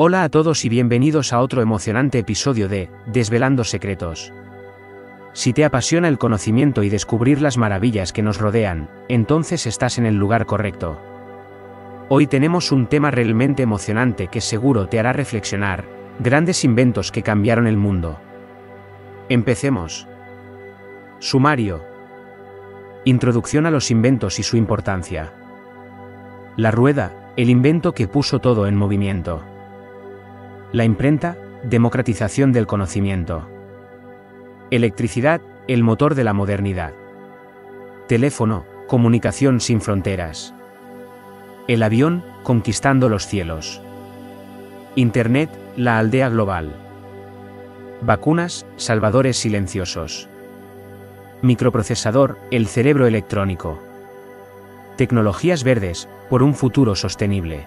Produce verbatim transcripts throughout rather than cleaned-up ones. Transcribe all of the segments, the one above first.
Hola a todos y bienvenidos a otro emocionante episodio de Desvelando Secretos. Si te apasiona el conocimiento y descubrir las maravillas que nos rodean, entonces estás en el lugar correcto. Hoy tenemos un tema realmente emocionante que seguro te hará reflexionar, grandes inventos que cambiaron el mundo. Empecemos. Sumario. Introducción a los inventos y su importancia. La rueda, el invento que puso todo en movimiento. La imprenta, democratización del conocimiento. Electricidad, el motor de la modernidad. Teléfono, comunicación sin fronteras. El avión, conquistando los cielos. Internet, la aldea global. Vacunas, salvadores silenciosos. Microprocesador, el cerebro electrónico. Tecnologías verdes, por un futuro sostenible.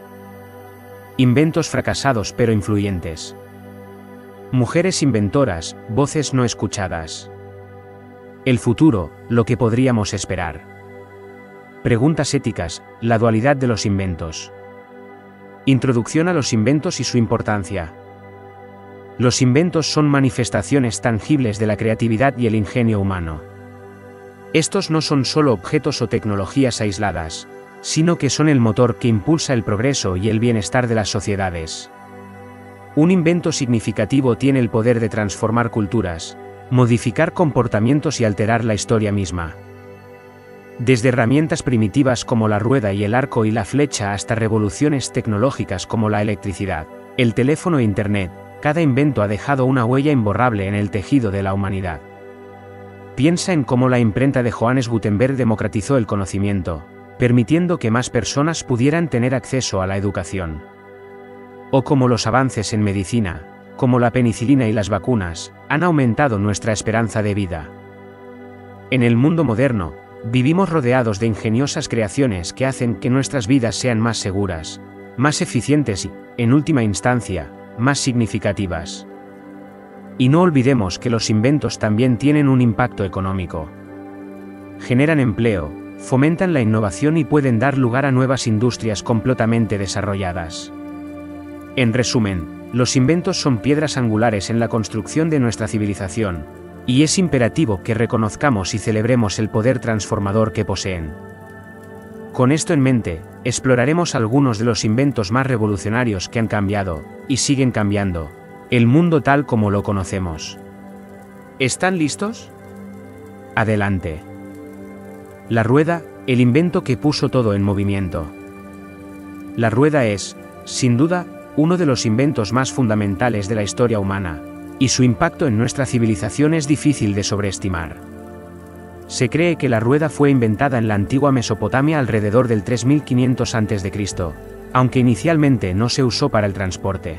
Inventos fracasados pero influyentes. Mujeres inventoras, voces no escuchadas. El futuro, lo que podríamos esperar. Preguntas éticas, la dualidad de los inventos. Introducción a los inventos y su importancia. Los inventos son manifestaciones tangibles de la creatividad y el ingenio humano. Estos no son solo objetos o tecnologías aisladas, sino que son el motor que impulsa el progreso y el bienestar de las sociedades. Un invento significativo tiene el poder de transformar culturas, modificar comportamientos y alterar la historia misma. Desde herramientas primitivas como la rueda y el arco y la flecha hasta revoluciones tecnológicas como la electricidad, el teléfono e Internet, cada invento ha dejado una huella imborrable en el tejido de la humanidad. Piensa en cómo la imprenta de Johannes Gutenberg democratizó el conocimiento, permitiendo que más personas pudieran tener acceso a la educación. O cómo los avances en medicina, como la penicilina y las vacunas, han aumentado nuestra esperanza de vida. En el mundo moderno, vivimos rodeados de ingeniosas creaciones que hacen que nuestras vidas sean más seguras, más eficientes y, en última instancia, más significativas. Y no olvidemos que los inventos también tienen un impacto económico. Generan empleo, fomentan la innovación y pueden dar lugar a nuevas industrias completamente desarrolladas. En resumen, los inventos son piedras angulares en la construcción de nuestra civilización, y es imperativo que reconozcamos y celebremos el poder transformador que poseen. Con esto en mente, exploraremos algunos de los inventos más revolucionarios que han cambiado, y siguen cambiando, el mundo tal como lo conocemos. ¿Están listos? Adelante. La rueda, el invento que puso todo en movimiento. La rueda es, sin duda, uno de los inventos más fundamentales de la historia humana, y su impacto en nuestra civilización es difícil de sobreestimar. Se cree que la rueda fue inventada en la antigua Mesopotamia alrededor del tres mil quinientos antes de Cristo, aunque inicialmente no se usó para el transporte.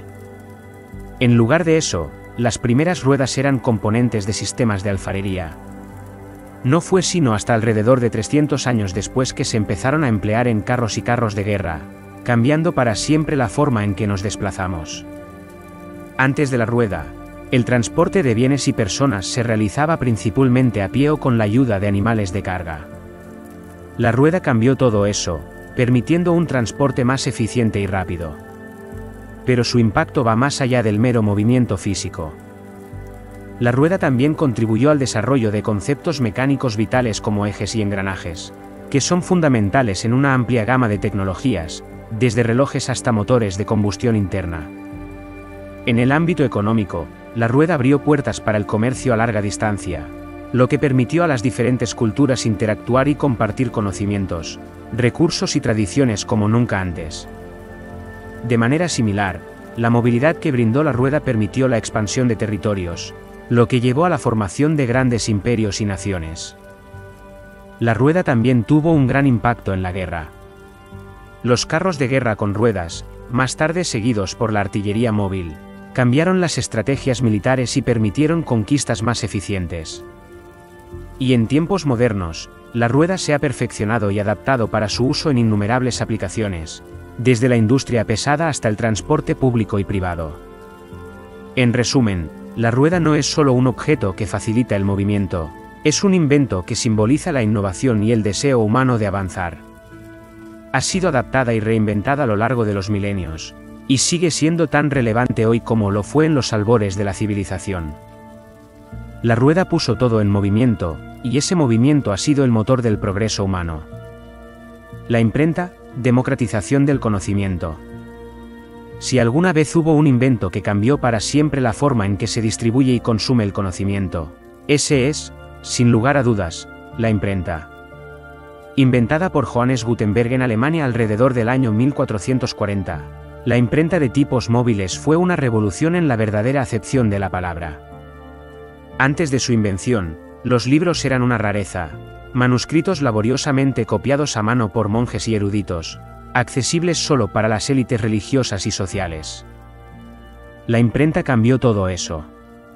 En lugar de eso, las primeras ruedas eran componentes de sistemas de alfarería. No fue sino hasta alrededor de trescientos años después que se empezaron a emplear en carros y carros de guerra, cambiando para siempre la forma en que nos desplazamos. Antes de la rueda, el transporte de bienes y personas se realizaba principalmente a pie o con la ayuda de animales de carga. La rueda cambió todo eso, permitiendo un transporte más eficiente y rápido. Pero su impacto va más allá del mero movimiento físico. La rueda también contribuyó al desarrollo de conceptos mecánicos vitales como ejes y engranajes, que son fundamentales en una amplia gama de tecnologías, desde relojes hasta motores de combustión interna. En el ámbito económico, la rueda abrió puertas para el comercio a larga distancia, lo que permitió a las diferentes culturas interactuar y compartir conocimientos, recursos y tradiciones como nunca antes. De manera similar, la movilidad que brindó la rueda permitió la expansión de territorios, lo que llevó a la formación de grandes imperios y naciones. La rueda también tuvo un gran impacto en la guerra. Los carros de guerra con ruedas, más tarde seguidos por la artillería móvil, cambiaron las estrategias militares y permitieron conquistas más eficientes. Y en tiempos modernos, la rueda se ha perfeccionado y adaptado para su uso en innumerables aplicaciones, desde la industria pesada hasta el transporte público y privado. En resumen, la rueda no es solo un objeto que facilita el movimiento, es un invento que simboliza la innovación y el deseo humano de avanzar. Ha sido adaptada y reinventada a lo largo de los milenios, y sigue siendo tan relevante hoy como lo fue en los albores de la civilización. La rueda puso todo en movimiento, y ese movimiento ha sido el motor del progreso humano. La imprenta, democratización del conocimiento. Si alguna vez hubo un invento que cambió para siempre la forma en que se distribuye y consume el conocimiento, ese es, sin lugar a dudas, la imprenta. Inventada por Johannes Gutenberg en Alemania alrededor del año mil cuatrocientos cuarenta, la imprenta de tipos móviles fue una revolución en la verdadera acepción de la palabra. Antes de su invención, los libros eran una rareza, manuscritos laboriosamente copiados a mano por monjes y eruditos, accesibles solo para las élites religiosas y sociales. La imprenta cambió todo eso.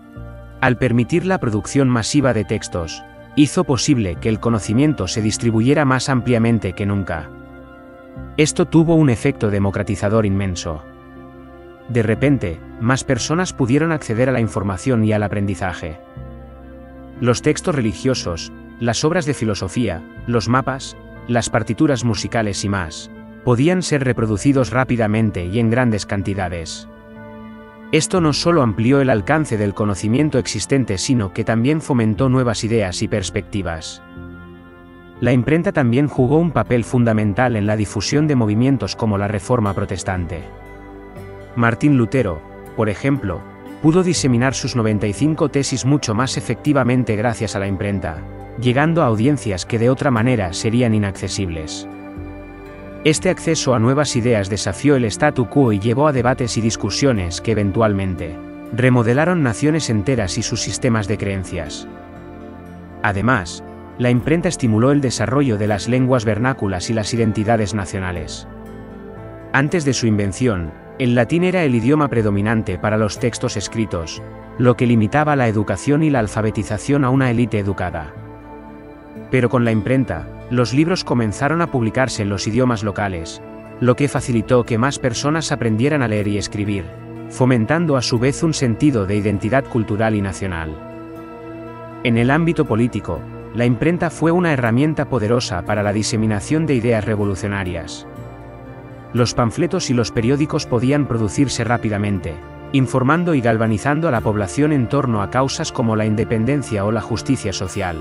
Al permitir la producción masiva de textos, hizo posible que el conocimiento se distribuyera más ampliamente que nunca. Esto tuvo un efecto democratizador inmenso. De repente, más personas pudieron acceder a la información y al aprendizaje. Los textos religiosos, las obras de filosofía, los mapas, las partituras musicales y más, podían ser reproducidos rápidamente y en grandes cantidades. Esto no solo amplió el alcance del conocimiento existente, sino que también fomentó nuevas ideas y perspectivas. La imprenta también jugó un papel fundamental en la difusión de movimientos como la Reforma Protestante. Martín Lutero, por ejemplo, pudo diseminar sus noventa y cinco tesis mucho más efectivamente gracias a la imprenta, llegando a audiencias que de otra manera serían inaccesibles. Este acceso a nuevas ideas desafió el statu quo y llevó a debates y discusiones que eventualmente remodelaron naciones enteras y sus sistemas de creencias. Además, la imprenta estimuló el desarrollo de las lenguas vernáculas y las identidades nacionales. Antes de su invención, el latín era el idioma predominante para los textos escritos, lo que limitaba la educación y la alfabetización a una élite educada. Pero con la imprenta, los libros comenzaron a publicarse en los idiomas locales, lo que facilitó que más personas aprendieran a leer y escribir, fomentando a su vez un sentido de identidad cultural y nacional. En el ámbito político, la imprenta fue una herramienta poderosa para la diseminación de ideas revolucionarias. Los panfletos y los periódicos podían producirse rápidamente, informando y galvanizando a la población en torno a causas como la independencia o la justicia social.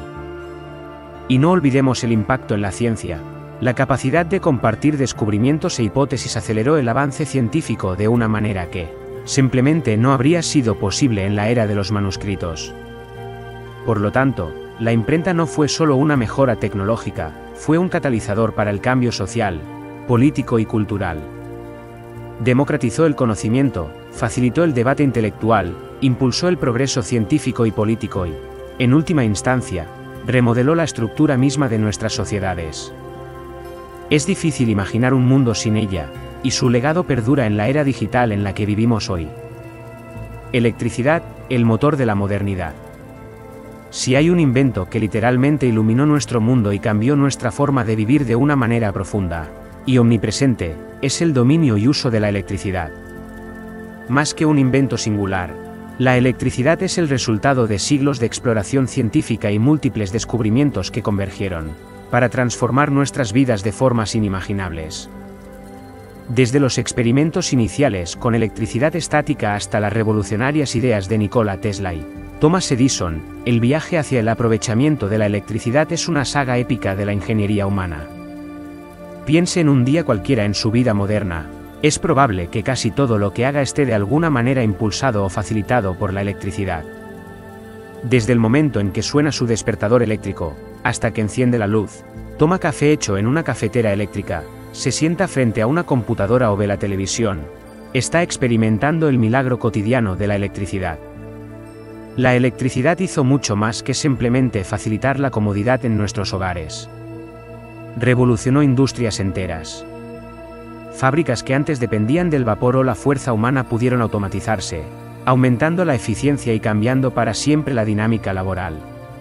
Y no olvidemos el impacto en la ciencia. La capacidad de compartir descubrimientos e hipótesis aceleró el avance científico de una manera que, simplemente no habría sido posible en la era de los manuscritos. Por lo tanto, la imprenta no fue solo una mejora tecnológica, fue un catalizador para el cambio social, político y cultural. Democratizó el conocimiento, facilitó el debate intelectual, impulsó el progreso científico y político y, en última instancia, remodeló la estructura misma de nuestras sociedades. Es difícil imaginar un mundo sin ella, y su legado perdura en la era digital en la que vivimos hoy. Electricidad, el motor de la modernidad. Si hay un invento que literalmente iluminó nuestro mundo y cambió nuestra forma de vivir de una manera profunda y omnipresente, es el dominio y uso de la electricidad. Más que un invento singular, la electricidad es el resultado de siglos de exploración científica y múltiples descubrimientos que convergieron para transformar nuestras vidas de formas inimaginables. Desde los experimentos iniciales con electricidad estática hasta las revolucionarias ideas de Nikola Tesla y Thomas Edison, el viaje hacia el aprovechamiento de la electricidad es una saga épica de la ingeniería humana. Piense en un día cualquiera en su vida moderna. Es probable que casi todo lo que haga esté de alguna manera impulsado o facilitado por la electricidad. Desde el momento en que suena su despertador eléctrico, hasta que enciende la luz, toma café hecho en una cafetera eléctrica, se sienta frente a una computadora o ve la televisión, está experimentando el milagro cotidiano de la electricidad. La electricidad hizo mucho más que simplemente facilitar la comodidad en nuestros hogares. Revolucionó industrias enteras. Fábricas que antes dependían del vapor o la fuerza humana pudieron automatizarse, aumentando la eficiencia y cambiando para siempre la dinámica laboral.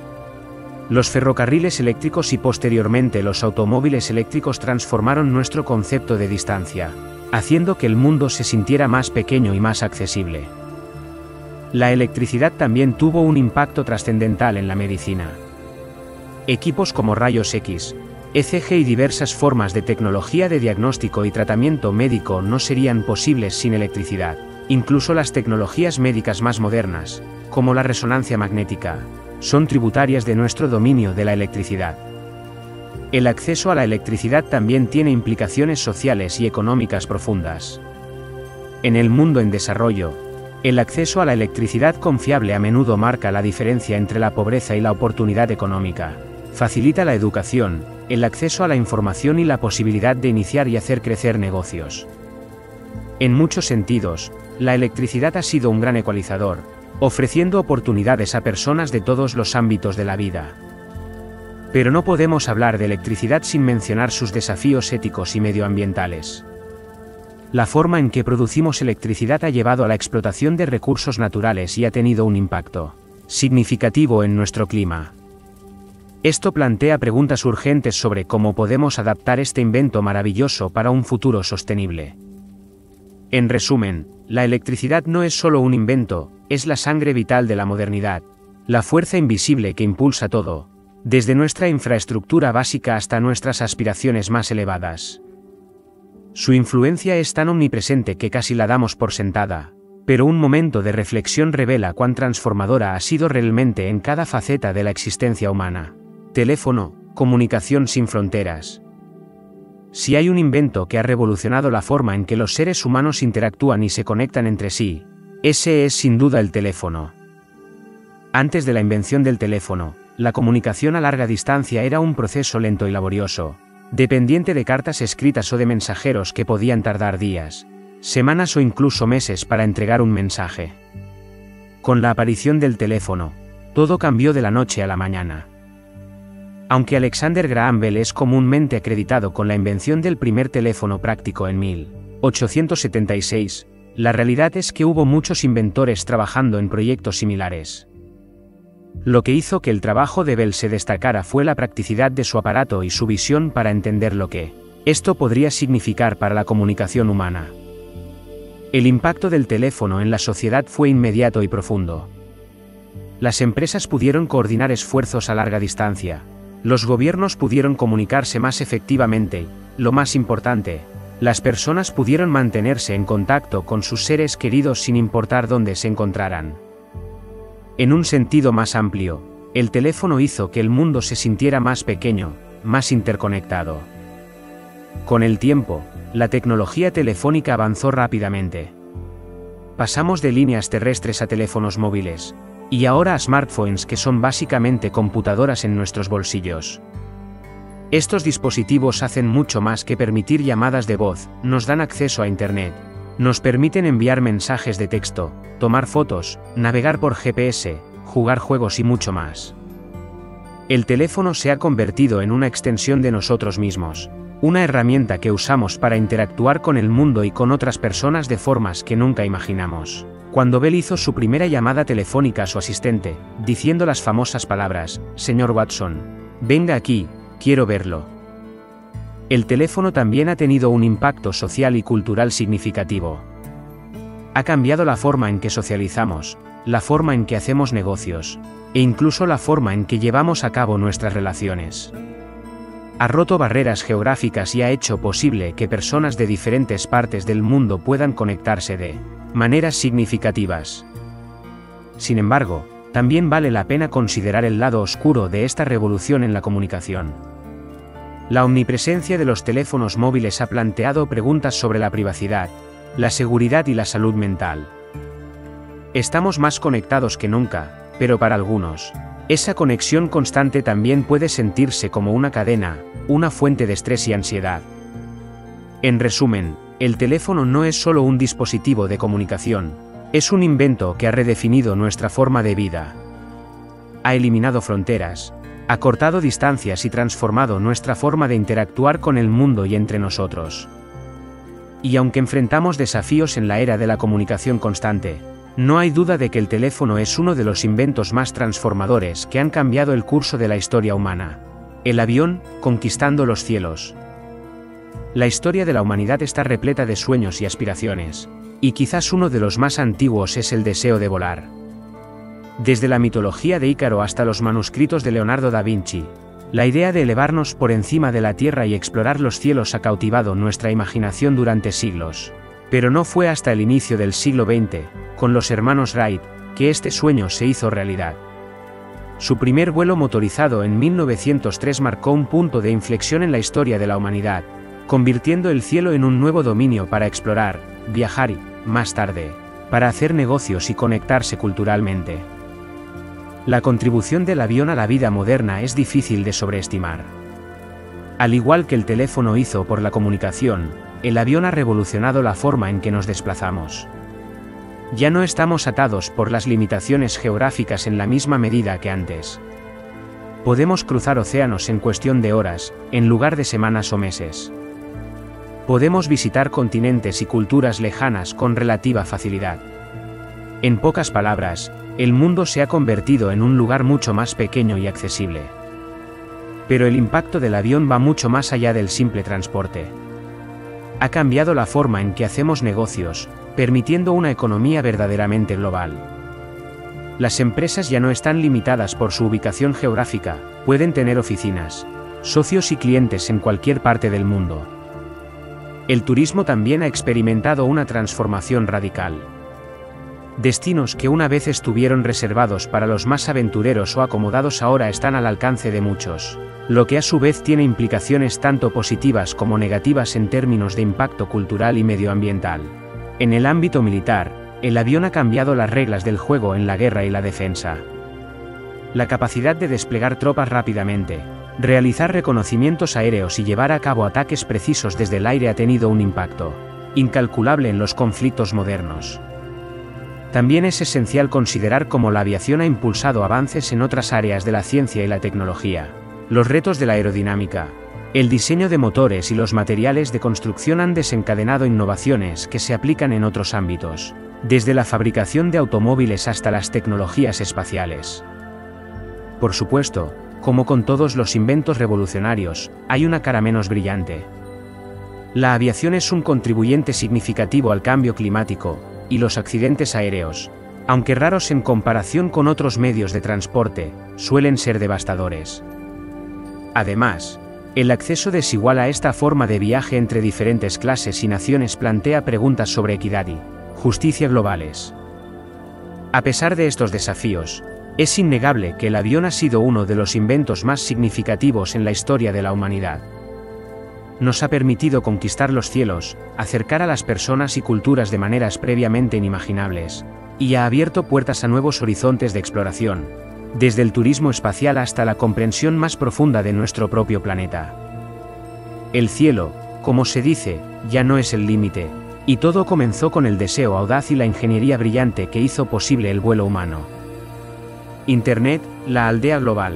Los ferrocarriles eléctricos y posteriormente los automóviles eléctricos transformaron nuestro concepto de distancia, haciendo que el mundo se sintiera más pequeño y más accesible. La electricidad también tuvo un impacto trascendental en la medicina. Equipos como rayos X, E C G y diversas formas de tecnología de diagnóstico y tratamiento médico no serían posibles sin electricidad. Incluso las tecnologías médicas más modernas, como la resonancia magnética, son tributarias de nuestro dominio de la electricidad. El acceso a la electricidad también tiene implicaciones sociales y económicas profundas. En el mundo en desarrollo, el acceso a la electricidad confiable a menudo marca la diferencia entre la pobreza y la oportunidad económica. Facilita la educación, el acceso a la información y la posibilidad de iniciar y hacer crecer negocios. En muchos sentidos, la electricidad ha sido un gran ecualizador, ofreciendo oportunidades a personas de todos los ámbitos de la vida. Pero no podemos hablar de electricidad sin mencionar sus desafíos éticos y medioambientales. La forma en que producimos electricidad ha llevado a la explotación de recursos naturales y ha tenido un impacto significativo en nuestro clima. Esto plantea preguntas urgentes sobre cómo podemos adaptar este invento maravilloso para un futuro sostenible. En resumen, la electricidad no es solo un invento, es la sangre vital de la modernidad, la fuerza invisible que impulsa todo, desde nuestra infraestructura básica hasta nuestras aspiraciones más elevadas. Su influencia es tan omnipresente que casi la damos por sentada, pero un momento de reflexión revela cuán transformadora ha sido realmente en cada faceta de la existencia humana. Teléfono, comunicación sin fronteras. Si hay un invento que ha revolucionado la forma en que los seres humanos interactúan y se conectan entre sí, ese es sin duda el teléfono. Antes de la invención del teléfono, la comunicación a larga distancia era un proceso lento y laborioso, dependiente de cartas escritas o de mensajeros que podían tardar días, semanas o incluso meses para entregar un mensaje. Con la aparición del teléfono, todo cambió de la noche a la mañana. Aunque Alexander Graham Bell es comúnmente acreditado con la invención del primer teléfono práctico en mil ochocientos setenta y seis, la realidad es que hubo muchos inventores trabajando en proyectos similares. Lo que hizo que el trabajo de Bell se destacara fue la practicidad de su aparato y su visión para entender lo que esto podría significar para la comunicación humana. El impacto del teléfono en la sociedad fue inmediato y profundo. Las empresas pudieron coordinar esfuerzos a larga distancia. Los gobiernos pudieron comunicarse más efectivamente y, lo más importante, las personas pudieron mantenerse en contacto con sus seres queridos sin importar dónde se encontraran. En un sentido más amplio, el teléfono hizo que el mundo se sintiera más pequeño, más interconectado. Con el tiempo, la tecnología telefónica avanzó rápidamente. Pasamos de líneas terrestres a teléfonos móviles, y ahora a smartphones que son básicamente computadoras en nuestros bolsillos. Estos dispositivos hacen mucho más que permitir llamadas de voz, nos dan acceso a Internet, nos permiten enviar mensajes de texto, tomar fotos, navegar por G P S, jugar juegos y mucho más. El teléfono se ha convertido en una extensión de nosotros mismos, una herramienta que usamos para interactuar con el mundo y con otras personas de formas que nunca imaginamos. Cuando Bell hizo su primera llamada telefónica a su asistente, diciendo las famosas palabras, «Señor Watson, venga aquí, quiero verlo». El teléfono también ha tenido un impacto social y cultural significativo. Ha cambiado la forma en que socializamos, la forma en que hacemos negocios, e incluso la forma en que llevamos a cabo nuestras relaciones. Ha roto barreras geográficas y ha hecho posible que personas de diferentes partes del mundo puedan conectarse de maneras significativas. Sin embargo, también vale la pena considerar el lado oscuro de esta revolución en la comunicación. La omnipresencia de los teléfonos móviles ha planteado preguntas sobre la privacidad, la seguridad y la salud mental. Estamos más conectados que nunca, pero para algunos, esa conexión constante también puede sentirse como una cadena, una fuente de estrés y ansiedad. En resumen, el teléfono no es solo un dispositivo de comunicación, es un invento que ha redefinido nuestra forma de vida. Ha eliminado fronteras, ha cortado distancias y transformado nuestra forma de interactuar con el mundo y entre nosotros. Y aunque enfrentamos desafíos en la era de la comunicación constante, no hay duda de que el teléfono es uno de los inventos más transformadores que han cambiado el curso de la historia humana. El avión, conquistando los cielos. La historia de la humanidad está repleta de sueños y aspiraciones, y quizás uno de los más antiguos es el deseo de volar. Desde la mitología de Ícaro hasta los manuscritos de Leonardo da Vinci, La idea de elevarnos por encima de la Tierra y explorar los cielos ha cautivado nuestra imaginación durante siglos. Pero no fue hasta el inicio del siglo veinte, con los hermanos Wright, que este sueño se hizo realidad. Su primer vuelo motorizado en mil novecientos tres marcó un punto de inflexión en la historia de la humanidad, convirtiendo el cielo en un nuevo dominio para explorar, viajar y, más tarde, para hacer negocios y conectarse culturalmente. La contribución del avión a la vida moderna es difícil de sobreestimar. Al igual que el teléfono hizo por la comunicación, el avión ha revolucionado la forma en que nos desplazamos. Ya no estamos atados por las limitaciones geográficas en la misma medida que antes. Podemos cruzar océanos en cuestión de horas, en lugar de semanas o meses. Podemos visitar continentes y culturas lejanas con relativa facilidad. En pocas palabras, el mundo se ha convertido en un lugar mucho más pequeño y accesible. Pero el impacto del avión va mucho más allá del simple transporte. Ha cambiado la forma en que hacemos negocios, permitiendo una economía verdaderamente global. Las empresas ya no están limitadas por su ubicación geográfica, pueden tener oficinas, socios y clientes en cualquier parte del mundo. El turismo también ha experimentado una transformación radical. Destinos que una vez estuvieron reservados para los más aventureros o acomodados ahora están al alcance de muchos, lo que a su vez tiene implicaciones tanto positivas como negativas en términos de impacto cultural y medioambiental. En el ámbito militar, el avión ha cambiado las reglas del juego en la guerra y la defensa. La capacidad de desplegar tropas rápidamente, realizar reconocimientos aéreos y llevar a cabo ataques precisos desde el aire ha tenido un impacto incalculable en los conflictos modernos. También es esencial considerar cómo la aviación ha impulsado avances en otras áreas de la ciencia y la tecnología. Los retos de la aerodinámica, el diseño de motores y los materiales de construcción han desencadenado innovaciones que se aplican en otros ámbitos, desde la fabricación de automóviles hasta las tecnologías espaciales. Por supuesto, como con todos los inventos revolucionarios, hay una cara menos brillante. La aviación es un contribuyente significativo al cambio climático, y los accidentes aéreos, aunque raros en comparación con otros medios de transporte, suelen ser devastadores. Además, el acceso desigual a esta forma de viaje entre diferentes clases y naciones plantea preguntas sobre equidad y justicia globales. A pesar de estos desafíos, es innegable que el avión ha sido uno de los inventos más significativos en la historia de la humanidad. Nos ha permitido conquistar los cielos, acercar a las personas y culturas de maneras previamente inimaginables, y ha abierto puertas a nuevos horizontes de exploración, desde el turismo espacial hasta la comprensión más profunda de nuestro propio planeta. El cielo, como se dice, ya no es el límite, y todo comenzó con el deseo audaz y la ingeniería brillante que hizo posible el vuelo humano. Internet, la aldea global.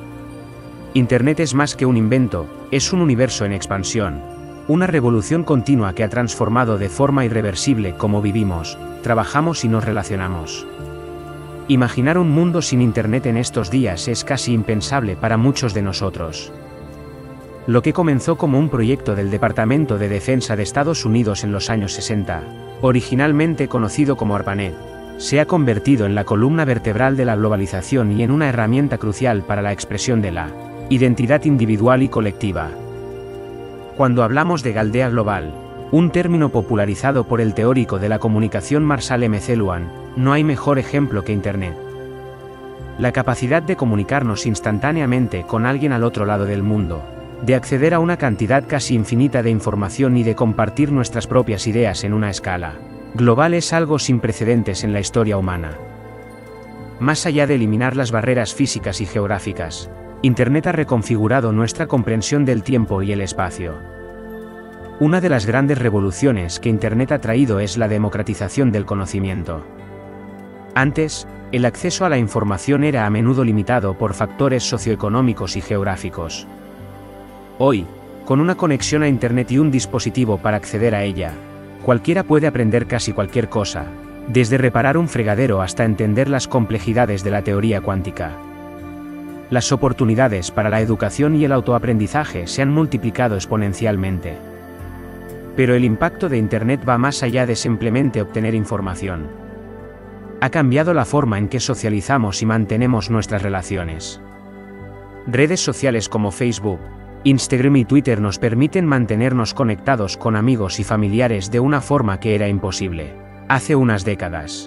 Internet es más que un invento, es un universo en expansión, una revolución continua que ha transformado de forma irreversible cómo vivimos, trabajamos y nos relacionamos. Imaginar un mundo sin Internet en estos días es casi impensable para muchos de nosotros. Lo que comenzó como un proyecto del Departamento de Defensa de Estados Unidos en los años sesenta, originalmente conocido como ARPANET, se ha convertido en la columna vertebral de la globalización y en una herramienta crucial para la expresión de la identidad individual y colectiva. Cuando hablamos de aldea global, un término popularizado por el teórico de la comunicación Marshall McLuhan, no hay mejor ejemplo que Internet. La capacidad de comunicarnos instantáneamente con alguien al otro lado del mundo, de acceder a una cantidad casi infinita de información y de compartir nuestras propias ideas en una escala global es algo sin precedentes en la historia humana. Más allá de eliminar las barreras físicas y geográficas, Internet ha reconfigurado nuestra comprensión del tiempo y el espacio. Una de las grandes revoluciones que Internet ha traído es la democratización del conocimiento. Antes, el acceso a la información era a menudo limitado por factores socioeconómicos y geográficos. Hoy, con una conexión a Internet y un dispositivo para acceder a ella, cualquiera puede aprender casi cualquier cosa, desde reparar un fregadero hasta entender las complejidades de la teoría cuántica. Las oportunidades para la educación y el autoaprendizaje se han multiplicado exponencialmente. Pero el impacto de Internet va más allá de simplemente obtener información. Ha cambiado la forma en que socializamos y mantenemos nuestras relaciones. Redes sociales como Facebook, Instagram y Twitter nos permiten mantenernos conectados con amigos y familiares de una forma que era imposible hace unas décadas.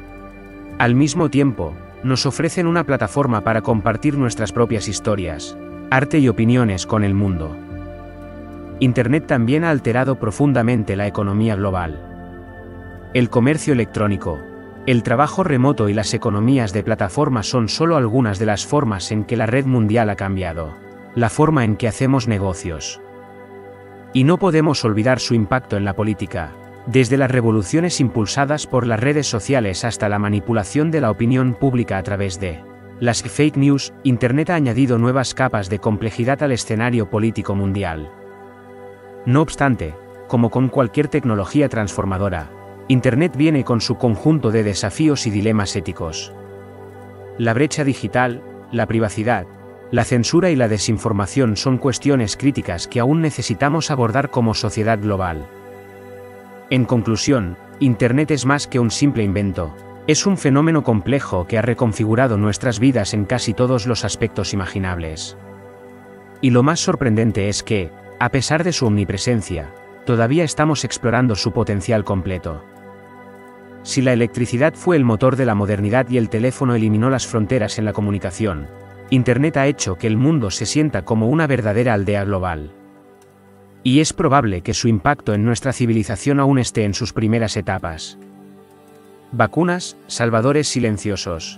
Al mismo tiempo, nos ofrecen una plataforma para compartir nuestras propias historias, arte y opiniones con el mundo. Internet también ha alterado profundamente la economía global. El comercio electrónico, el trabajo remoto y las economías de plataforma son solo algunas de las formas en que la red mundial ha cambiado la forma en que hacemos negocios. Y no podemos olvidar su impacto en la política, desde las revoluciones impulsadas por las redes sociales hasta la manipulación de la opinión pública a través de las fake news. Internet ha añadido nuevas capas de complejidad al escenario político mundial. No obstante, como con cualquier tecnología transformadora, Internet viene con su conjunto de desafíos y dilemas éticos. La brecha digital, la privacidad, la censura y la desinformación son cuestiones críticas que aún necesitamos abordar como sociedad global. En conclusión, Internet es más que un simple invento, es un fenómeno complejo que ha reconfigurado nuestras vidas en casi todos los aspectos imaginables. Y lo más sorprendente es que, a pesar de su omnipresencia, todavía estamos explorando su potencial completo. Si la electricidad fue el motor de la modernidad y el teléfono eliminó las fronteras en la comunicación, Internet ha hecho que el mundo se sienta como una verdadera aldea global. Y es probable que su impacto en nuestra civilización aún esté en sus primeras etapas. Vacunas, salvadores silenciosos.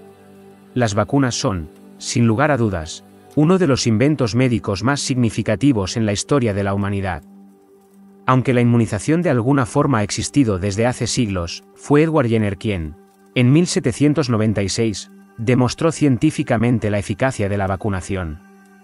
Las vacunas son, sin lugar a dudas, uno de los inventos médicos más significativos en la historia de la humanidad. Aunque la inmunización de alguna forma ha existido desde hace siglos, fue Edward Jenner quien, en mil setecientos noventa y seis, demostró científicamente la eficacia de la vacunación.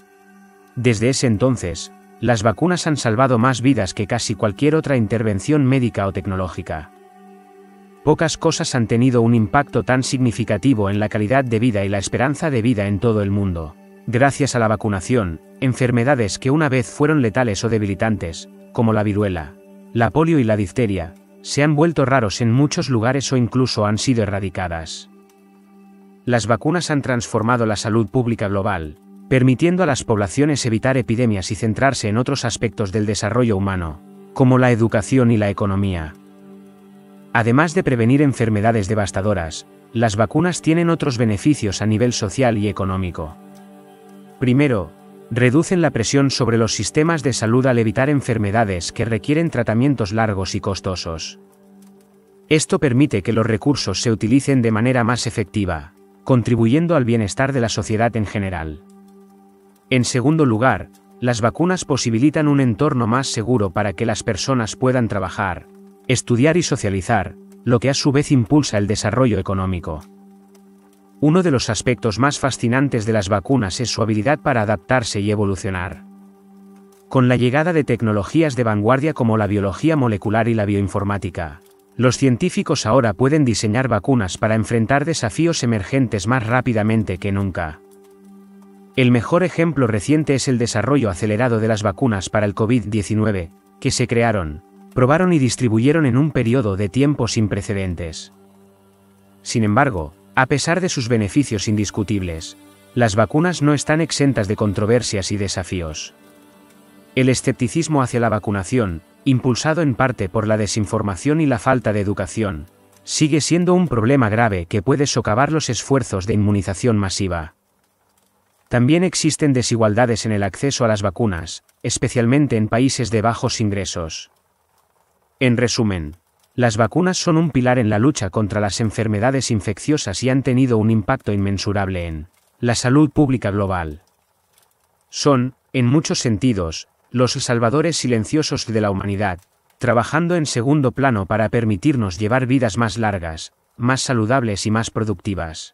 Desde ese entonces, las vacunas han salvado más vidas que casi cualquier otra intervención médica o tecnológica. Pocas cosas han tenido un impacto tan significativo en la calidad de vida y la esperanza de vida en todo el mundo. Gracias a la vacunación, enfermedades que una vez fueron letales o debilitantes, como la viruela, la polio y la difteria, se han vuelto raros en muchos lugares o incluso han sido erradicadas. Las vacunas han transformado la salud pública global, permitiendo a las poblaciones evitar epidemias y centrarse en otros aspectos del desarrollo humano, como la educación y la economía. Además de prevenir enfermedades devastadoras, las vacunas tienen otros beneficios a nivel social y económico. Primero, reducen la presión sobre los sistemas de salud al evitar enfermedades que requieren tratamientos largos y costosos. Esto permite que los recursos se utilicen de manera más efectiva, contribuyendo al bienestar de la sociedad en general. En segundo lugar, las vacunas posibilitan un entorno más seguro para que las personas puedan trabajar, estudiar y socializar, lo que a su vez impulsa el desarrollo económico. Uno de los aspectos más fascinantes de las vacunas es su habilidad para adaptarse y evolucionar. Con la llegada de tecnologías de vanguardia como la biología molecular y la bioinformática, los científicos ahora pueden diseñar vacunas para enfrentar desafíos emergentes más rápidamente que nunca. El mejor ejemplo reciente es el desarrollo acelerado de las vacunas para el COVID diecinueve, que se crearon, probaron y distribuyeron en un periodo de tiempo sin precedentes. Sin embargo, a pesar de sus beneficios indiscutibles, las vacunas no están exentas de controversias y desafíos. El escepticismo hacia la vacunación, impulsado en parte por la desinformación y la falta de educación, sigue siendo un problema grave que puede socavar los esfuerzos de inmunización masiva. También existen desigualdades en el acceso a las vacunas, especialmente en países de bajos ingresos. En resumen, las vacunas son un pilar en la lucha contra las enfermedades infecciosas y han tenido un impacto inmensurable en la salud pública global. Son, en muchos sentidos, los salvadores silenciosos de la humanidad, trabajando en segundo plano para permitirnos llevar vidas más largas, más saludables y más productivas.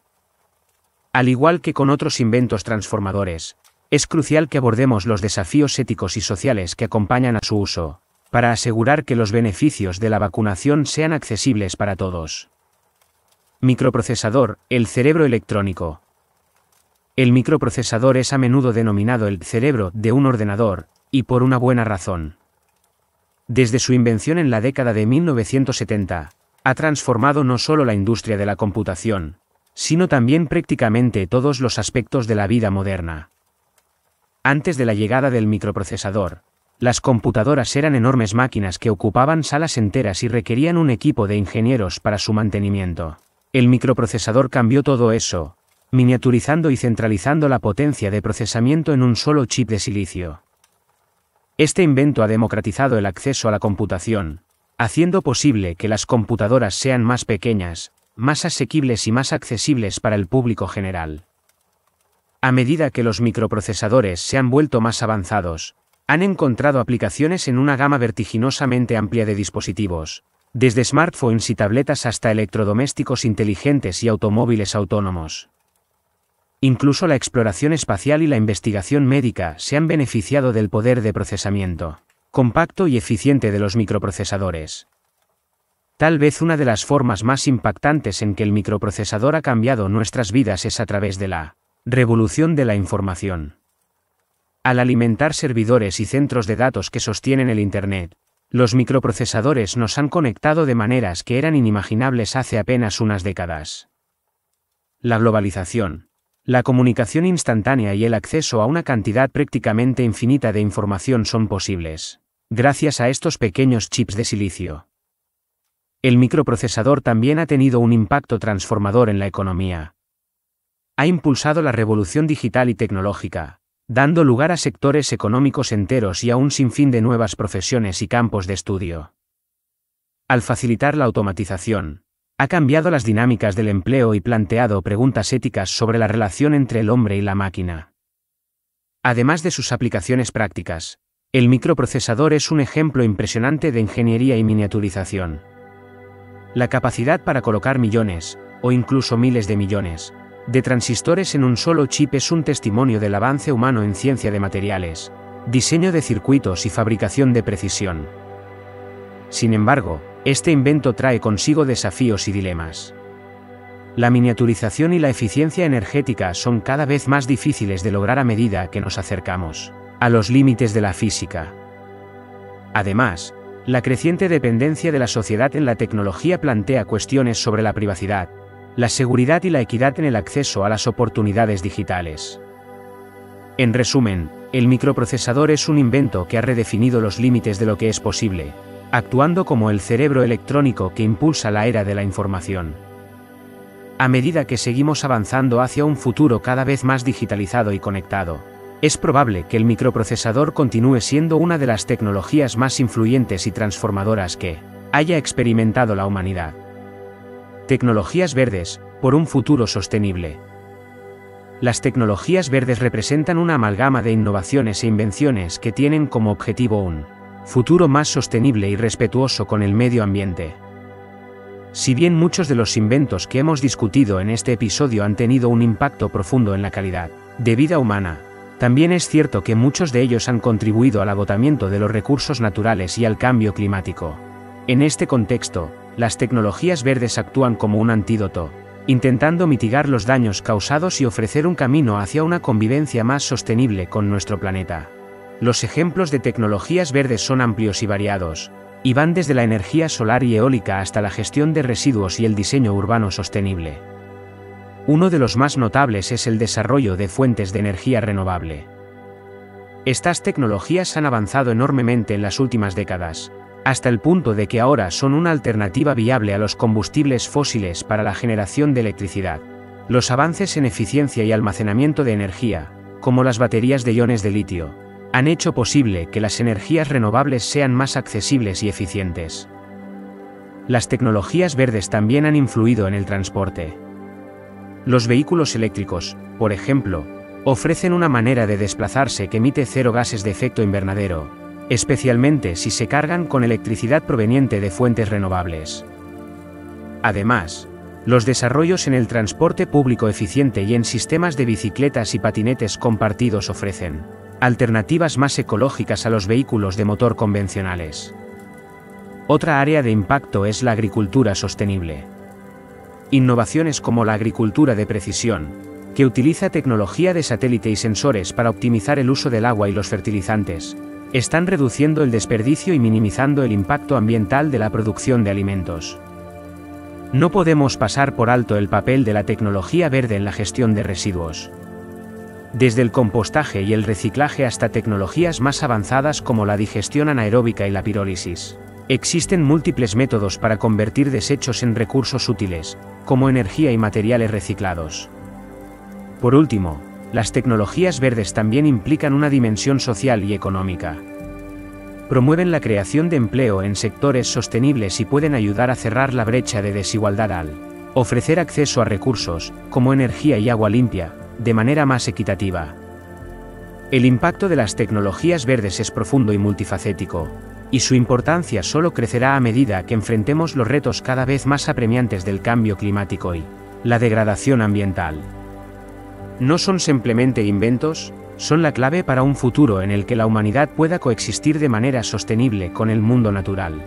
Al igual que con otros inventos transformadores, es crucial que abordemos los desafíos éticos y sociales que acompañan a su uso, para asegurar que los beneficios de la vacunación sean accesibles para todos. Microprocesador, el cerebro electrónico. El microprocesador es a menudo denominado el cerebro de un ordenador, y por una buena razón. Desde su invención en la década de mil novecientos setenta, ha transformado no solo la industria de la computación, sino también prácticamente todos los aspectos de la vida moderna. Antes de la llegada del microprocesador, las computadoras eran enormes máquinas que ocupaban salas enteras y requerían un equipo de ingenieros para su mantenimiento. El microprocesador cambió todo eso, miniaturizando y centralizando la potencia de procesamiento en un solo chip de silicio. Este invento ha democratizado el acceso a la computación, haciendo posible que las computadoras sean más pequeñas, más asequibles y más accesibles para el público general. A medida que los microprocesadores se han vuelto más avanzados, han encontrado aplicaciones en una gama vertiginosamente amplia de dispositivos, desde smartphones y tabletas hasta electrodomésticos inteligentes y automóviles autónomos. Incluso la exploración espacial y la investigación médica se han beneficiado del poder de procesamiento compacto y eficiente de los microprocesadores. Tal vez una de las formas más impactantes en que el microprocesador ha cambiado nuestras vidas es a través de la revolución de la información. Al alimentar servidores y centros de datos que sostienen el Internet, los microprocesadores nos han conectado de maneras que eran inimaginables hace apenas unas décadas. La globalización, la comunicación instantánea y el acceso a una cantidad prácticamente infinita de información son posibles gracias a estos pequeños chips de silicio. El microprocesador también ha tenido un impacto transformador en la economía. Ha impulsado la revolución digital y tecnológica, dando lugar a sectores económicos enteros y a un sinfín de nuevas profesiones y campos de estudio. Al facilitar la automatización, ha cambiado las dinámicas del empleo y planteado preguntas éticas sobre la relación entre el hombre y la máquina. Además de sus aplicaciones prácticas, el microprocesador es un ejemplo impresionante de ingeniería y miniaturización. La capacidad para colocar millones, o incluso miles de millones, de transistores en un solo chip es un testimonio del avance humano en ciencia de materiales, diseño de circuitos y fabricación de precisión. Sin embargo, este invento trae consigo desafíos y dilemas. La miniaturización y la eficiencia energética son cada vez más difíciles de lograr a medida que nos acercamos a los límites de la física. Además, la creciente dependencia de la sociedad en la tecnología plantea cuestiones sobre la privacidad, la seguridad y la equidad en el acceso a las oportunidades digitales. En resumen, el microprocesador es un invento que ha redefinido los límites de lo que es posible, actuando como el cerebro electrónico que impulsa la era de la información. A medida que seguimos avanzando hacia un futuro cada vez más digitalizado y conectado, es probable que el microprocesador continúe siendo una de las tecnologías más influyentes y transformadoras que haya experimentado la humanidad. Tecnologías verdes, por un futuro sostenible. Las tecnologías verdes representan una amalgama de innovaciones e invenciones que tienen como objetivo un futuro más sostenible y respetuoso con el medio ambiente. Si bien muchos de los inventos que hemos discutido en este episodio han tenido un impacto profundo en la calidad de vida humana, también es cierto que muchos de ellos han contribuido al agotamiento de los recursos naturales y al cambio climático. En este contexto, las tecnologías verdes actúan como un antídoto, intentando mitigar los daños causados y ofrecer un camino hacia una convivencia más sostenible con nuestro planeta. Los ejemplos de tecnologías verdes son amplios y variados, y van desde la energía solar y eólica hasta la gestión de residuos y el diseño urbano sostenible. Uno de los más notables es el desarrollo de fuentes de energía renovable. Estas tecnologías han avanzado enormemente en las últimas décadas, hasta el punto de que ahora son una alternativa viable a los combustibles fósiles para la generación de electricidad. Los avances en eficiencia y almacenamiento de energía, como las baterías de iones de litio, han hecho posible que las energías renovables sean más accesibles y eficientes. Las tecnologías verdes también han influido en el transporte. Los vehículos eléctricos, por ejemplo, ofrecen una manera de desplazarse que emite cero gases de efecto invernadero, especialmente si se cargan con electricidad proveniente de fuentes renovables. Además, los desarrollos en el transporte público eficiente y en sistemas de bicicletas y patinetes compartidos ofrecen alternativas más ecológicas a los vehículos de motor convencionales. Otra área de impacto es la agricultura sostenible. Innovaciones como la agricultura de precisión, que utiliza tecnología de satélite y sensores para optimizar el uso del agua y los fertilizantes, están reduciendo el desperdicio y minimizando el impacto ambiental de la producción de alimentos. No podemos pasar por alto el papel de la tecnología verde en la gestión de residuos. desde el compostaje y el reciclaje hasta tecnologías más avanzadas como la digestión anaeróbica y la pirólisis. Existen múltiples métodos para convertir desechos en recursos útiles, como energía y materiales reciclados. Por último, las tecnologías verdes también implican una dimensión social y económica. Promueven la creación de empleo en sectores sostenibles y pueden ayudar a cerrar la brecha de desigualdad al ofrecer acceso a recursos, como energía y agua limpia, de manera más equitativa. El impacto de las tecnologías verdes es profundo y multifacético, y su importancia solo crecerá a medida que enfrentemos los retos cada vez más apremiantes del cambio climático y la degradación ambiental. No son simplemente inventos, son la clave para un futuro en el que la humanidad pueda coexistir de manera sostenible con el mundo natural.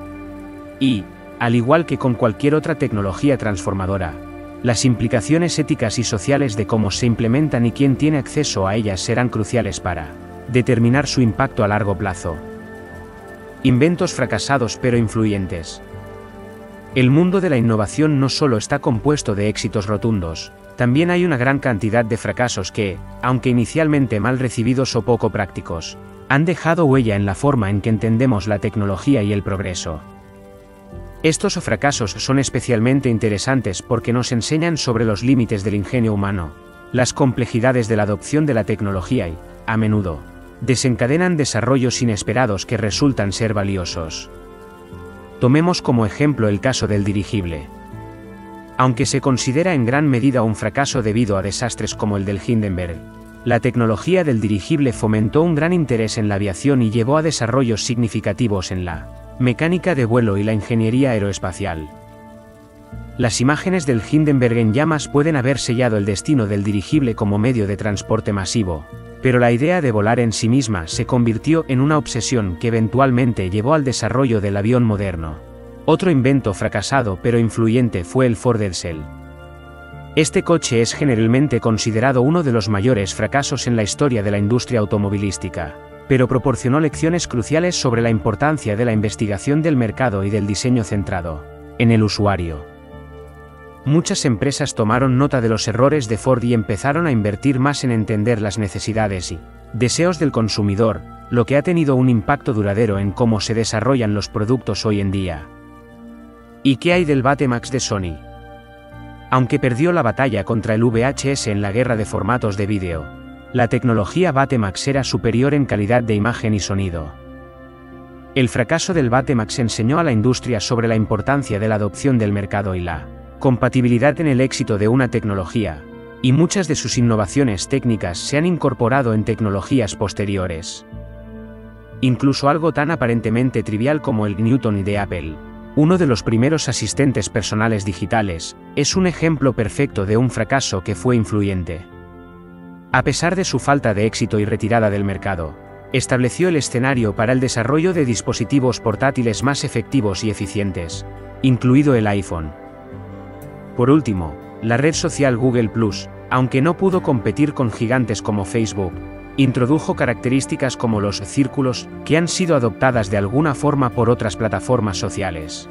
Y, al igual que con cualquier otra tecnología transformadora, las implicaciones éticas y sociales de cómo se implementan y quién tiene acceso a ellas serán cruciales para determinar su impacto a largo plazo. Inventos fracasados pero influyentes. El mundo de la innovación no solo está compuesto de éxitos rotundos, también hay una gran cantidad de fracasos que, aunque inicialmente mal recibidos o poco prácticos, han dejado huella en la forma en que entendemos la tecnología y el progreso. Estos fracasos son especialmente interesantes porque nos enseñan sobre los límites del ingenio humano, las complejidades de la adopción de la tecnología y, a menudo, desencadenan desarrollos inesperados que resultan ser valiosos. Tomemos como ejemplo el caso del dirigible. Aunque se considera en gran medida un fracaso debido a desastres como el del Hindenburg, la tecnología del dirigible fomentó un gran interés en la aviación y llevó a desarrollos significativos en la mecánica de vuelo y la ingeniería aeroespacial. Las imágenes del Hindenburg en llamas pueden haber sellado el destino del dirigible como medio de transporte masivo, pero la idea de volar en sí misma se convirtió en una obsesión que eventualmente llevó al desarrollo del avión moderno. Otro invento fracasado pero influyente fue el Ford Edsel. Este coche es generalmente considerado uno de los mayores fracasos en la historia de la industria automovilística, pero proporcionó lecciones cruciales sobre la importancia de la investigación del mercado y del diseño centrado en el usuario. Muchas empresas tomaron nota de los errores de Ford y empezaron a invertir más en entender las necesidades y deseos del consumidor, lo que ha tenido un impacto duradero en cómo se desarrollan los productos hoy en día. ¿Y qué hay del Betamax de Sony? Aunque perdió la batalla contra el V H S en la guerra de formatos de vídeo, la tecnología Betamax era superior en calidad de imagen y sonido. El fracaso del Betamax enseñó a la industria sobre la importancia de la adopción del mercado y la compatibilidad en el éxito de una tecnología, y muchas de sus innovaciones técnicas se han incorporado en tecnologías posteriores. Incluso algo tan aparentemente trivial como el Newton de Apple, uno de los primeros asistentes personales digitales, es un ejemplo perfecto de un fracaso que fue influyente. A pesar de su falta de éxito y retirada del mercado, estableció el escenario para el desarrollo de dispositivos portátiles más efectivos y eficientes, incluido el iPhone. Por último, la red social Google plus, aunque no pudo competir con gigantes como Facebook, introdujo características como los círculos, que han sido adoptadas de alguna forma por otras plataformas sociales.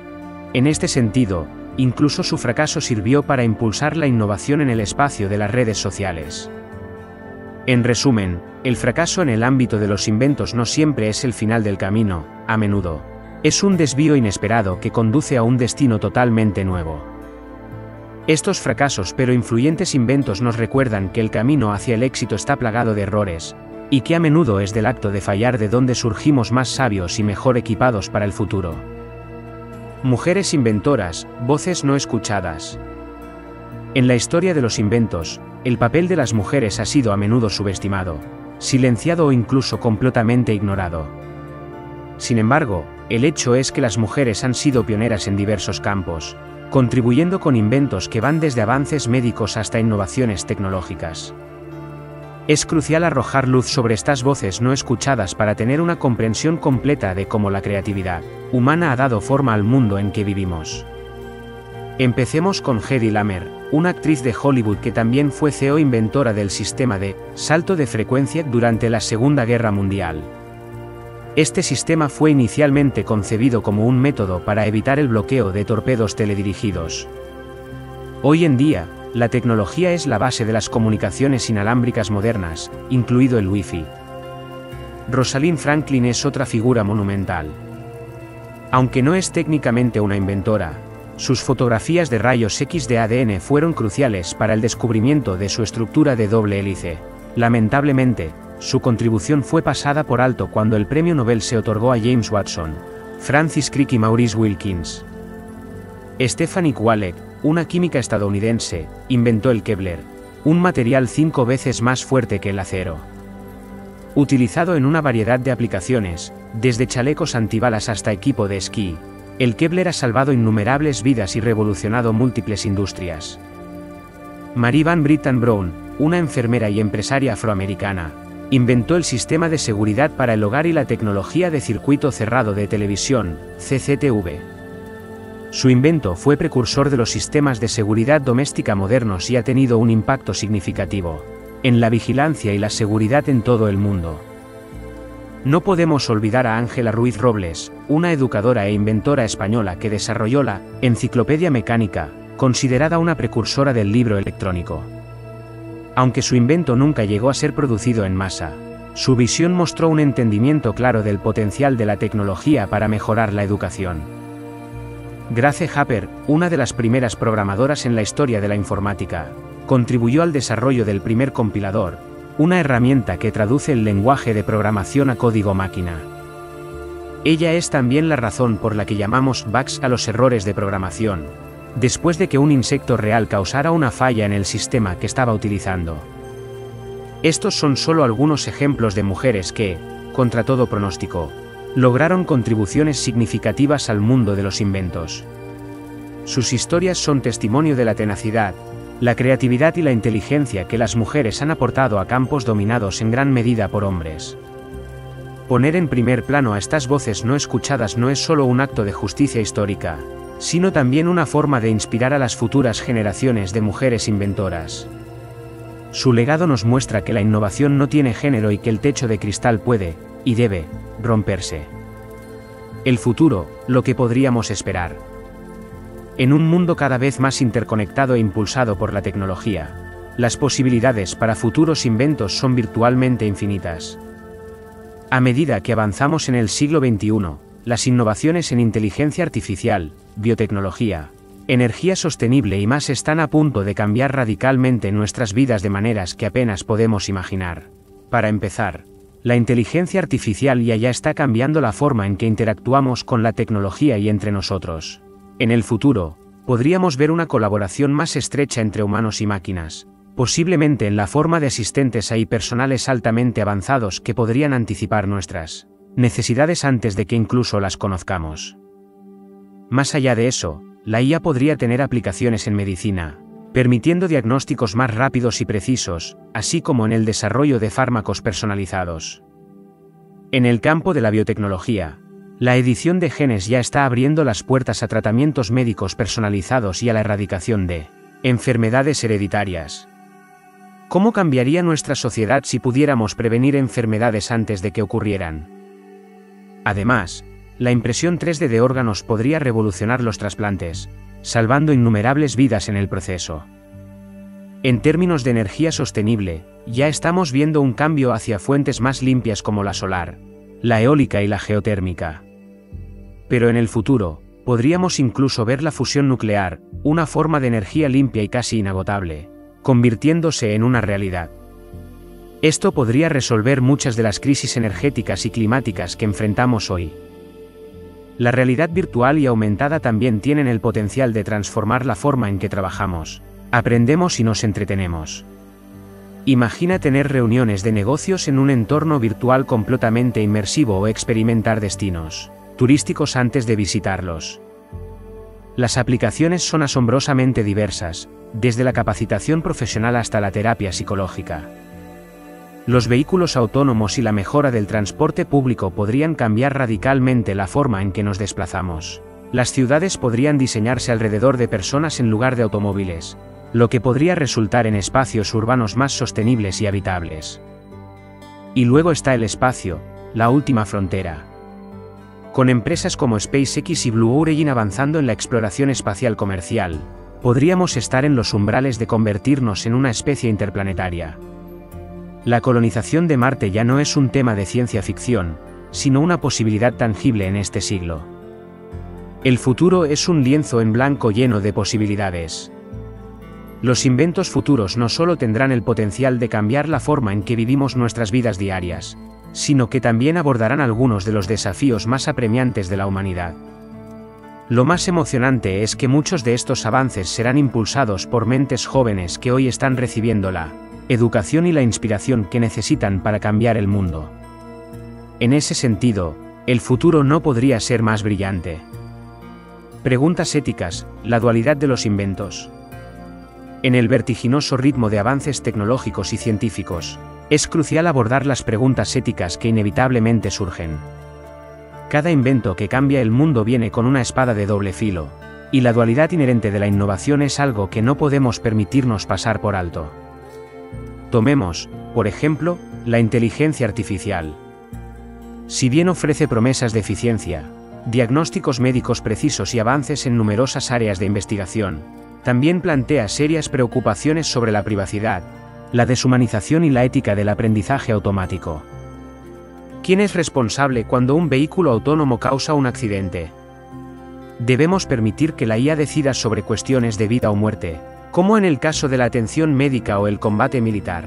En este sentido, incluso su fracaso sirvió para impulsar la innovación en el espacio de las redes sociales. En resumen, el fracaso en el ámbito de los inventos no siempre es el final del camino, a menudo es un desvío inesperado que conduce a un destino totalmente nuevo. Estos fracasos pero influyentes inventos nos recuerdan que el camino hacia el éxito está plagado de errores, y que a menudo es del acto de fallar de donde surgimos más sabios y mejor equipados para el futuro. Mujeres inventoras, voces no escuchadas. En la historia de los inventos, el papel de las mujeres ha sido a menudo subestimado, silenciado o incluso completamente ignorado. Sin embargo, el hecho es que las mujeres han sido pioneras en diversos campos, contribuyendo con inventos que van desde avances médicos hasta innovaciones tecnológicas. Es crucial arrojar luz sobre estas voces no escuchadas para tener una comprensión completa de cómo la creatividad humana ha dado forma al mundo en que vivimos. Empecemos con Hedy Lamarr, una actriz de Hollywood que también fue C E O inventora del sistema de salto de frecuencia durante la Segunda Guerra Mundial. Este sistema fue inicialmente concebido como un método para evitar el bloqueo de torpedos teledirigidos. Hoy en día, la tecnología es la base de las comunicaciones inalámbricas modernas, incluido el Wi-Fi. Rosalind Franklin es otra figura monumental. Aunque no es técnicamente una inventora, sus fotografías de rayos X de A D N fueron cruciales para el descubrimiento de su estructura de doble hélice. Lamentablemente, su contribución fue pasada por alto cuando el premio Nobel se otorgó a James Watson, Francis Crick y Maurice Wilkins. Stephanie Kwolek, una química estadounidense, inventó el Kevlar, un material cinco veces más fuerte que el acero. Utilizado en una variedad de aplicaciones, desde chalecos antibalas hasta equipo de esquí, el Kevlar ha salvado innumerables vidas y revolucionado múltiples industrias. Marie Van Brittan Brown, una enfermera y empresaria afroamericana, inventó el sistema de seguridad para el hogar y la tecnología de circuito cerrado de televisión, C C T V. Su invento fue precursor de los sistemas de seguridad doméstica modernos y ha tenido un impacto significativo en la vigilancia y la seguridad en todo el mundo. No podemos olvidar a Ángela Ruiz Robles, una educadora e inventora española que desarrolló la Enciclopedia Mecánica, considerada una precursora del libro electrónico. Aunque su invento nunca llegó a ser producido en masa, su visión mostró un entendimiento claro del potencial de la tecnología para mejorar la educación. Grace Hopper, una de las primeras programadoras en la historia de la informática, contribuyó al desarrollo del primer compilador, una herramienta que traduce el lenguaje de programación a código máquina. Ella es también la razón por la que llamamos bugs a los errores de programación, después de que un insecto real causara una falla en el sistema que estaba utilizando. Estos son solo algunos ejemplos de mujeres que, contra todo pronóstico, lograron contribuciones significativas al mundo de los inventos. Sus historias son testimonio de la tenacidad, la creatividad y la inteligencia que las mujeres han aportado a campos dominados en gran medida por hombres. Poner en primer plano a estas voces no escuchadas no es solo un acto de justicia histórica, sino también una forma de inspirar a las futuras generaciones de mujeres inventoras. Su legado nos muestra que la innovación no tiene género y que el techo de cristal puede, y debe, romperse. El futuro, lo que podríamos esperar. En un mundo cada vez más interconectado e impulsado por la tecnología, las posibilidades para futuros inventos son virtualmente infinitas. A medida que avanzamos en el siglo veintiuno, las innovaciones en inteligencia artificial, biotecnología, energía sostenible y más están a punto de cambiar radicalmente nuestras vidas de maneras que apenas podemos imaginar. Para empezar, la inteligencia artificial ya ya está cambiando la forma en que interactuamos con la tecnología y entre nosotros. En el futuro, podríamos ver una colaboración más estrecha entre humanos y máquinas, posiblemente en la forma de asistentes A I personales altamente avanzados que podrían anticipar nuestras necesidades antes de que incluso las conozcamos. Más allá de eso, la I A podría tener aplicaciones en medicina, permitiendo diagnósticos más rápidos y precisos, así como en el desarrollo de fármacos personalizados. En el campo de la biotecnología, la edición de genes ya está abriendo las puertas a tratamientos médicos personalizados y a la erradicación de enfermedades hereditarias. ¿Cómo cambiaría nuestra sociedad si pudiéramos prevenir enfermedades antes de que ocurrieran? Además, la impresión tres D de órganos podría revolucionar los trasplantes, salvando innumerables vidas en el proceso. En términos de energía sostenible, ya estamos viendo un cambio hacia fuentes más limpias como la solar, la eólica y la geotérmica. Pero en el futuro, podríamos incluso ver la fusión nuclear, una forma de energía limpia y casi inagotable, convirtiéndose en una realidad. Esto podría resolver muchas de las crisis energéticas y climáticas que enfrentamos hoy. La realidad virtual y aumentada también tienen el potencial de transformar la forma en que trabajamos, aprendemos y nos entretenemos. Imagina tener reuniones de negocios en un entorno virtual completamente inmersivo o experimentar destinos turísticos antes de visitarlos. Las aplicaciones son asombrosamente diversas, desde la capacitación profesional hasta la terapia psicológica. Los vehículos autónomos y la mejora del transporte público podrían cambiar radicalmente la forma en que nos desplazamos. Las ciudades podrían diseñarse alrededor de personas en lugar de automóviles, lo que podría resultar en espacios urbanos más sostenibles y habitables. Y luego está el espacio, la última frontera. Con empresas como SpaceX y Blue Origin avanzando en la exploración espacial comercial, podríamos estar en los umbrales de convertirnos en una especie interplanetaria. La colonización de Marte ya no es un tema de ciencia ficción, sino una posibilidad tangible en este siglo. El futuro es un lienzo en blanco lleno de posibilidades. Los inventos futuros no solo tendrán el potencial de cambiar la forma en que vivimos nuestras vidas diarias, sino que también abordarán algunos de los desafíos más apremiantes de la humanidad. Lo más emocionante es que muchos de estos avances serán impulsados por mentes jóvenes que hoy están recibiendo la educación y la inspiración que necesitan para cambiar el mundo. En ese sentido, el futuro no podría ser más brillante. Preguntas éticas, la dualidad de los inventos. En el vertiginoso ritmo de avances tecnológicos y científicos, es crucial abordar las preguntas éticas que inevitablemente surgen. Cada invento que cambia el mundo viene con una espada de doble filo, y la dualidad inherente de la innovación es algo que no podemos permitirnos pasar por alto. Tomemos, por ejemplo, la inteligencia artificial. Si bien ofrece promesas de eficiencia, diagnósticos médicos precisos y avances en numerosas áreas de investigación, también plantea serias preocupaciones sobre la privacidad, la deshumanización y la ética del aprendizaje automático. ¿Quién es responsable cuando un vehículo autónomo causa un accidente? ¿Debemos permitir que la I A decida sobre cuestiones de vida o muerte, como en el caso de la atención médica o el combate militar?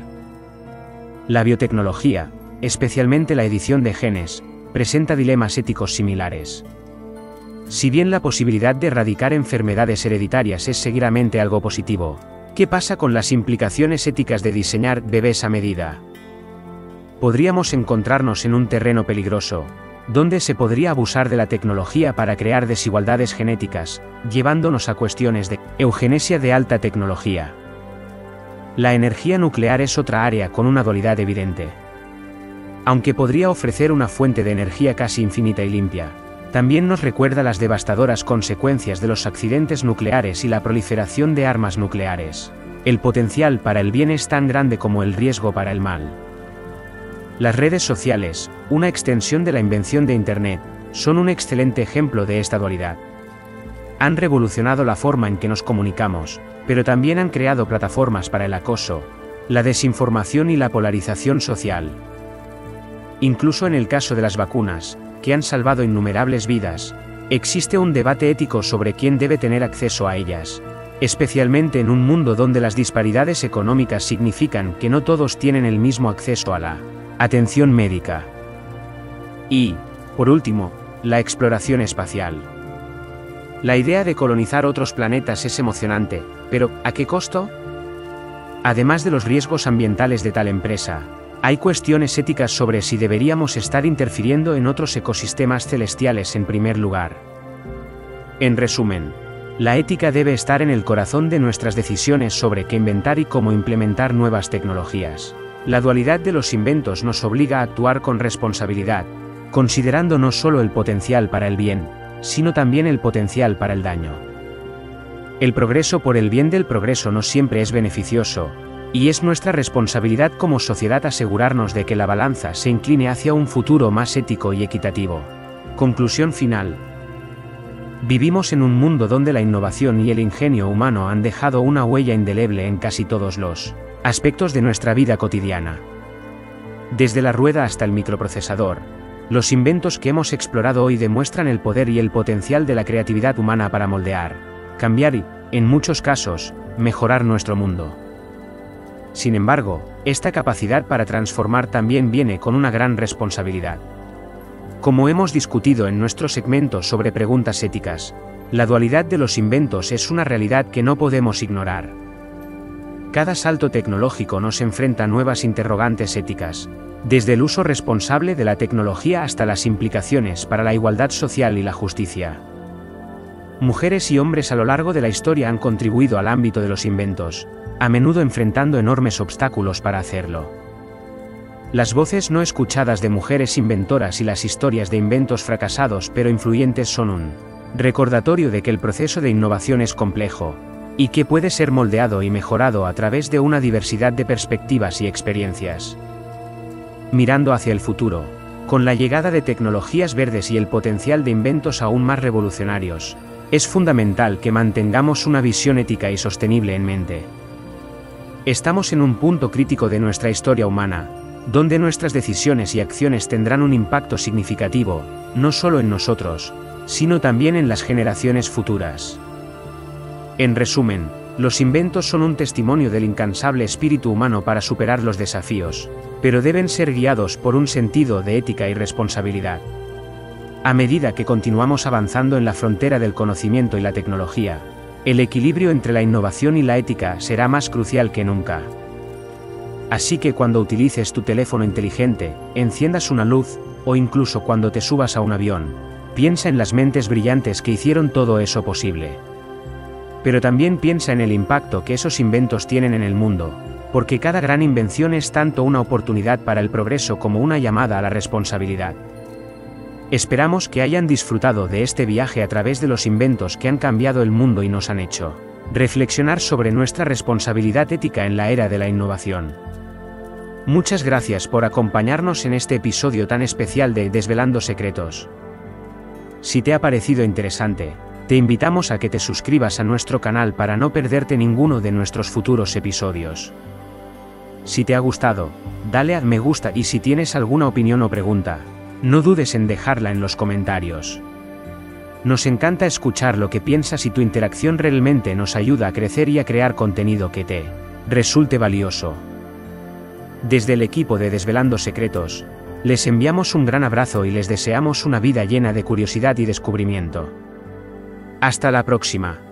La biotecnología, especialmente la edición de genes, presenta dilemas éticos similares. Si bien la posibilidad de erradicar enfermedades hereditarias es seguramente algo positivo, ¿qué pasa con las implicaciones éticas de diseñar bebés a medida? Podríamos encontrarnos en un terreno peligroso, donde se podría abusar de la tecnología para crear desigualdades genéticas, llevándonos a cuestiones de eugenesia de alta tecnología. La energía nuclear es otra área con una dualidad evidente. Aunque podría ofrecer una fuente de energía casi infinita y limpia, también nos recuerda las devastadoras consecuencias de los accidentes nucleares y la proliferación de armas nucleares. El potencial para el bien es tan grande como el riesgo para el mal. Las redes sociales, una extensión de la invención de Internet, son un excelente ejemplo de esta dualidad. Han revolucionado la forma en que nos comunicamos, pero también han creado plataformas para el acoso, la desinformación y la polarización social. Incluso en el caso de las vacunas, que han salvado innumerables vidas, existe un debate ético sobre quién debe tener acceso a ellas, especialmente en un mundo donde las disparidades económicas significan que no todos tienen el mismo acceso a la atención médica. Y, por último, la exploración espacial. La idea de colonizar otros planetas es emocionante, pero ¿a qué costo? Además de los riesgos ambientales de tal empresa, hay cuestiones éticas sobre si deberíamos estar interfiriendo en otros ecosistemas celestiales en primer lugar. En resumen, la ética debe estar en el corazón de nuestras decisiones sobre qué inventar y cómo implementar nuevas tecnologías. La dualidad de los inventos nos obliga a actuar con responsabilidad, considerando no solo el potencial para el bien, sino también el potencial para el daño. El progreso por el bien del progreso no siempre es beneficioso, y es nuestra responsabilidad como sociedad asegurarnos de que la balanza se incline hacia un futuro más ético y equitativo. Conclusión final. Vivimos en un mundo donde la innovación y el ingenio humano han dejado una huella indeleble en casi todos los aspectos de nuestra vida cotidiana. Desde la rueda hasta el microprocesador, los inventos que hemos explorado hoy demuestran el poder y el potencial de la creatividad humana para moldear, cambiar y, en muchos casos, mejorar nuestro mundo. Sin embargo, esta capacidad para transformar también viene con una gran responsabilidad. Como hemos discutido en nuestro segmento sobre preguntas éticas, la dualidad de los inventos es una realidad que no podemos ignorar. Cada salto tecnológico nos enfrenta a nuevas interrogantes éticas, desde el uso responsable de la tecnología hasta las implicaciones para la igualdad social y la justicia. Mujeres y hombres a lo largo de la historia han contribuido al ámbito de los inventos, a menudo enfrentando enormes obstáculos para hacerlo. Las voces no escuchadas de mujeres inventoras y las historias de inventos fracasados pero influyentes son un recordatorio de que el proceso de innovación es complejo, y que puede ser moldeado y mejorado a través de una diversidad de perspectivas y experiencias. Mirando hacia el futuro, con la llegada de tecnologías verdes y el potencial de inventos aún más revolucionarios, Es fundamental que mantengamos una visión ética y sostenible en mente. Estamos en un punto crítico de nuestra historia humana, donde nuestras decisiones y acciones tendrán un impacto significativo, no solo en nosotros, sino también en las generaciones futuras. En resumen, los inventos son un testimonio del incansable espíritu humano para superar los desafíos, pero deben ser guiados por un sentido de ética y responsabilidad. A medida que continuamos avanzando en la frontera del conocimiento y la tecnología, el equilibrio entre la innovación y la ética será más crucial que nunca. Así que cuando utilices tu teléfono inteligente, enciendas una luz, o incluso cuando te subas a un avión, piensa en las mentes brillantes que hicieron todo eso posible. Pero también piensa en el impacto que esos inventos tienen en el mundo, porque cada gran invención es tanto una oportunidad para el progreso como una llamada a la responsabilidad. Esperamos que hayan disfrutado de este viaje a través de los inventos que han cambiado el mundo y nos han hecho reflexionar sobre nuestra responsabilidad ética en la era de la innovación. Muchas gracias por acompañarnos en este episodio tan especial de Desvelando Secretos. Si te ha parecido interesante, te invitamos a que te suscribas a nuestro canal para no perderte ninguno de nuestros futuros episodios. Si te ha gustado, dale a me gusta y si tienes alguna opinión o pregunta, no dudes en dejarla en los comentarios. Nos encanta escuchar lo que piensas y tu interacción realmente nos ayuda a crecer y a crear contenido que te resulte valioso. Desde el equipo de Desvelando Secretos, les enviamos un gran abrazo y les deseamos una vida llena de curiosidad y descubrimiento. Hasta la próxima.